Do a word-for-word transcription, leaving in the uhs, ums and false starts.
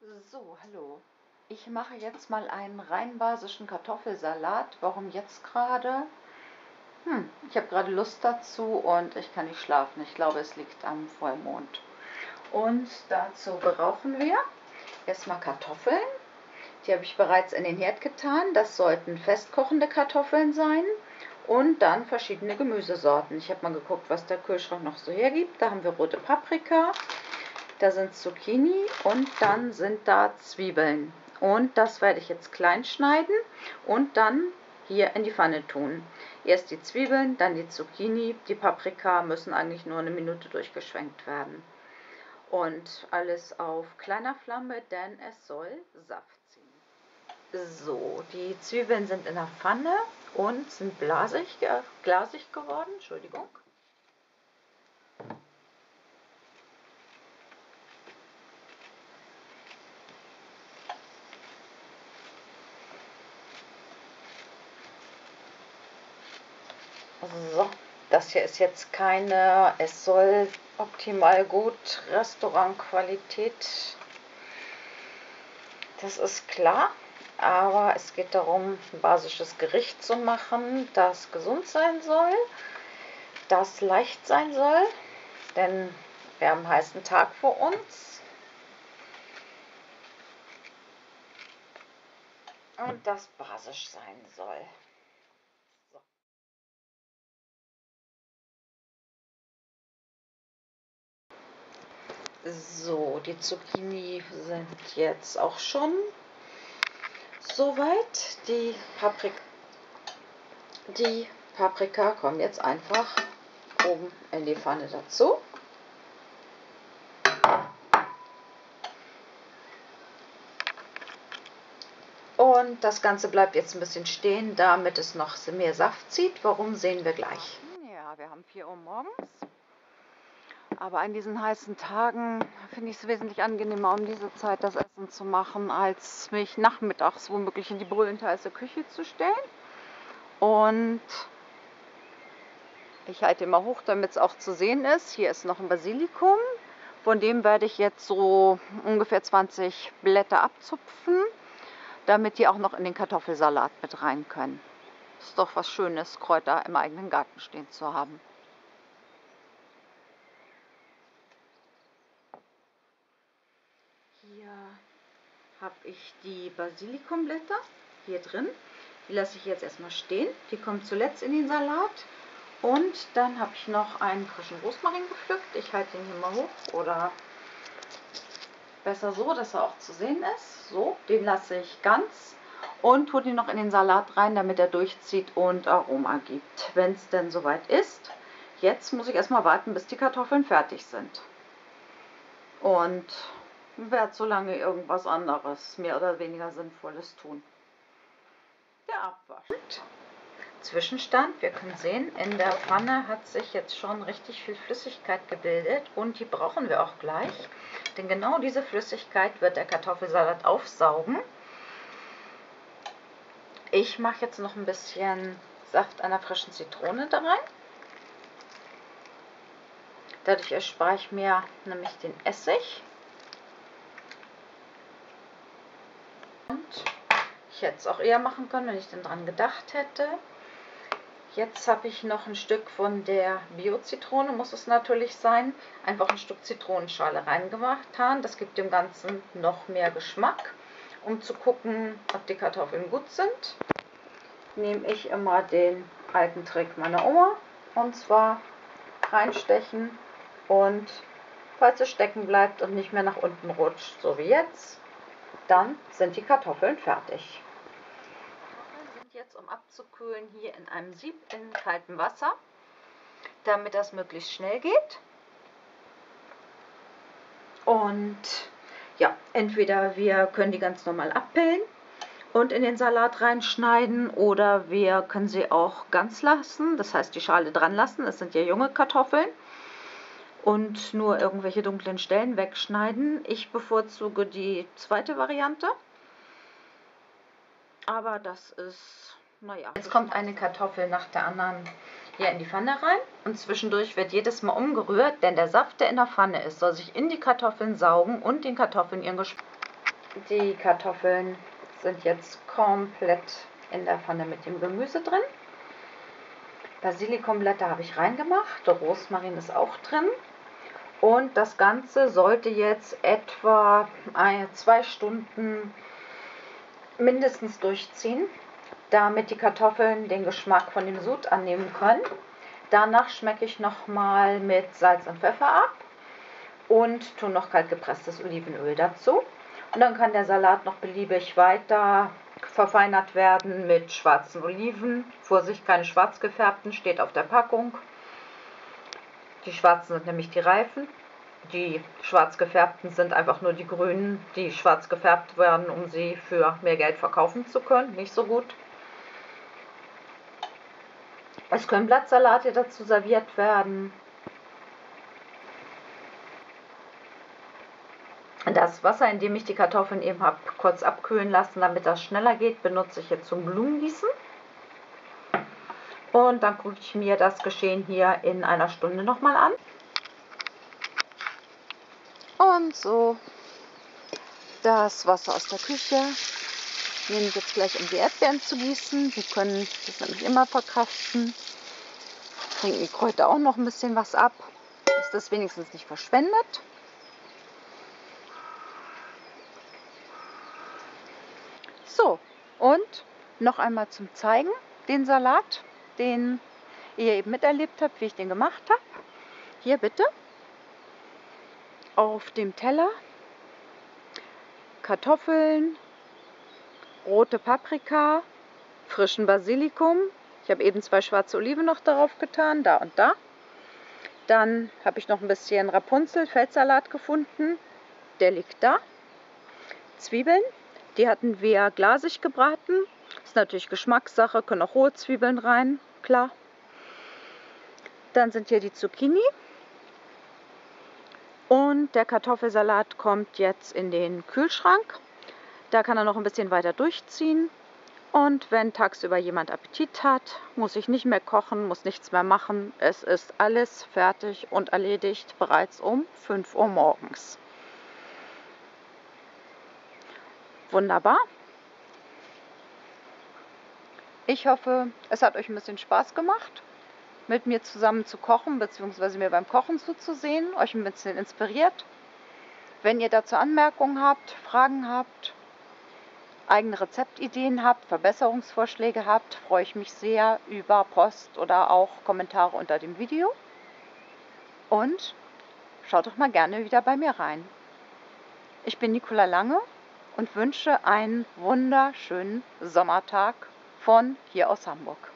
So, hallo. Ich mache jetzt mal einen rein basischen Kartoffelsalat. Warum jetzt gerade? Hm, ich habe gerade Lust dazu und ich kann nicht schlafen. Ich glaube, es liegt am Vollmond. Und dazu brauchen wir erstmal Kartoffeln. Die habe ich bereits in den Herd getan. Das sollten festkochende Kartoffeln sein. Und dann verschiedene Gemüsesorten. Ich habe mal geguckt, was der Kühlschrank noch so hergibt. Da haben wir rote Paprika. Da sind Zucchini und dann sind da Zwiebeln. Und das werde ich jetzt klein schneiden und dann hier in die Pfanne tun. Erst die Zwiebeln, dann die Zucchini. Die Paprika müssen eigentlich nur eine Minute durchgeschwenkt werden. Und alles auf kleiner Flamme, denn es soll Saft ziehen. So, die Zwiebeln sind in der Pfanne und sind blasig, äh, glasig geworden. Entschuldigung. So, das hier ist jetzt keine, es soll optimal gut Restaurantqualität, das ist klar, aber es geht darum, ein basisches Gericht zu machen, das gesund sein soll, das leicht sein soll, denn wir haben einen heißen Tag vor uns und das basisch sein soll. So, die Zucchini sind jetzt auch schon soweit. Die Paprika, die Paprika kommen jetzt einfach oben in die Pfanne dazu. Und das Ganze bleibt jetzt ein bisschen stehen, damit es noch mehr Saft zieht. Warum, sehen wir gleich. Ja, wir haben vier Uhr morgens. Aber an diesen heißen Tagen finde ich es wesentlich angenehmer, um diese Zeit das Essen zu machen, als mich nachmittags womöglich in die brüllend heiße Küche zu stellen. Und ich halte immer hoch, damit es auch zu sehen ist. Hier ist noch ein Basilikum. Von dem werde ich jetzt so ungefähr zwanzig Blätter abzupfen, damit die auch noch in den Kartoffelsalat mit rein können. Ist doch was Schönes, Kräuter im eigenen Garten stehen zu haben. Hier habe ich die Basilikumblätter hier drin. Die lasse ich jetzt erstmal stehen. Die kommen zuletzt in den Salat. Und dann habe ich noch einen frischen Rosmarin gepflückt. Ich halte den hier mal hoch oder besser so, dass er auch zu sehen ist. So, den lasse ich ganz und tue den noch in den Salat rein, damit er durchzieht und Aroma gibt. Wenn es denn soweit ist. Jetzt muss ich erstmal warten, bis die Kartoffeln fertig sind. Und werde so lange irgendwas anderes, mehr oder weniger Sinnvolles tun. Der Abwasch. Zwischenstand, wir können sehen, in der Pfanne hat sich jetzt schon richtig viel Flüssigkeit gebildet und die brauchen wir auch gleich, denn genau diese Flüssigkeit wird der Kartoffelsalat aufsaugen. Ich mache jetzt noch ein bisschen Saft einer frischen Zitrone da rein. Dadurch erspare ich mir nämlich den Essig. Und ich hätte es auch eher machen können, wenn ich denn dran gedacht hätte. Jetzt habe ich noch ein Stück von der Bio-Zitrone, muss es natürlich sein. Einfach ein Stück Zitronenschale reingetan. Das gibt dem Ganzen noch mehr Geschmack. Um zu gucken, ob die Kartoffeln gut sind, nehme ich immer den alten Trick meiner Oma. Und zwar reinstechen und falls es stecken bleibt und nicht mehr nach unten rutscht, so wie jetzt, dann sind die Kartoffeln fertig. Jetzt, um abzukühlen, hier in einem Sieb in kaltem Wasser, damit das möglichst schnell geht. Und ja, entweder wir können die ganz normal abpellen und in den Salat reinschneiden oder wir können sie auch ganz lassen, das heißt die Schale dran lassen, es sind ja junge Kartoffeln, und nur irgendwelche dunklen Stellen wegschneiden. Ich bevorzuge die zweite Variante. Aber das ist, naja. Jetzt kommt eine Kartoffel nach der anderen hier in die Pfanne rein und zwischendurch wird jedes Mal umgerührt, denn der Saft, der in der Pfanne ist, soll sich in die Kartoffeln saugen und den Kartoffeln ihren Geschmack. Die Kartoffeln sind jetzt komplett in der Pfanne mit dem Gemüse drin. Basilikumblätter habe ich reingemacht, Rosmarin ist auch drin. Und das Ganze sollte jetzt etwa ein, zwei Stunden mindestens durchziehen, damit die Kartoffeln den Geschmack von dem Sud annehmen können. Danach schmecke ich nochmal mit Salz und Pfeffer ab und tue noch kalt gepresstes Olivenöl dazu. Und dann kann der Salat noch beliebig weiter verfeinert werden mit schwarzen Oliven. Vorsicht, keine schwarz gefärbten, steht auf der Packung. Die schwarzen sind nämlich die reifen. Die schwarz gefärbten sind einfach nur die grünen, die schwarz gefärbt werden, um sie für mehr Geld verkaufen zu können. Nicht so gut. Es können Blattsalate dazu serviert werden. Das Wasser, in dem ich die Kartoffeln eben habe kurz abkühlen lassen, damit das schneller geht, benutze ich jetzt zum Blumengießen. Und dann gucke ich mir das Geschehen hier in einer Stunde nochmal an. Und so das Wasser aus der Küche nehme ich jetzt gleich, um die Erdbeeren zu gießen. Die können das nämlich immer verkraften. Trinken die Kräuter auch noch ein bisschen was ab, dass das wenigstens nicht verschwendet. So, und noch einmal zum Zeigen, den Salat, den ihr eben miterlebt habt, wie ich den gemacht habe. Hier bitte auf dem Teller Kartoffeln, rote Paprika, frischen Basilikum. Ich habe eben zwei schwarze Oliven noch darauf getan, da und da. Dann habe ich noch ein bisschen Rapunzel, Feldsalat gefunden. Der liegt da. Zwiebeln, die hatten wir glasig gebraten. Ist natürlich Geschmackssache, können auch rohe Zwiebeln rein, klar. Dann sind hier die Zucchini. Und der Kartoffelsalat kommt jetzt in den Kühlschrank. Da kann er noch ein bisschen weiter durchziehen. Und wenn tagsüber jemand Appetit hat, muss ich nicht mehr kochen, muss nichts mehr machen. Es ist alles fertig und erledigt, bereits um fünf Uhr morgens. Wunderbar. Ich hoffe, es hat euch ein bisschen Spaß gemacht, mit mir zusammen zu kochen, beziehungsweise mir beim Kochen zuzusehen, euch ein bisschen inspiriert. Wenn ihr dazu Anmerkungen habt, Fragen habt, eigene Rezeptideen habt, Verbesserungsvorschläge habt, freue ich mich sehr über Post oder auch Kommentare unter dem Video. Und schaut doch mal gerne wieder bei mir rein. Ich bin Nicola Lange und wünsche einen wunderschönen Sommertag von hier aus Hamburg.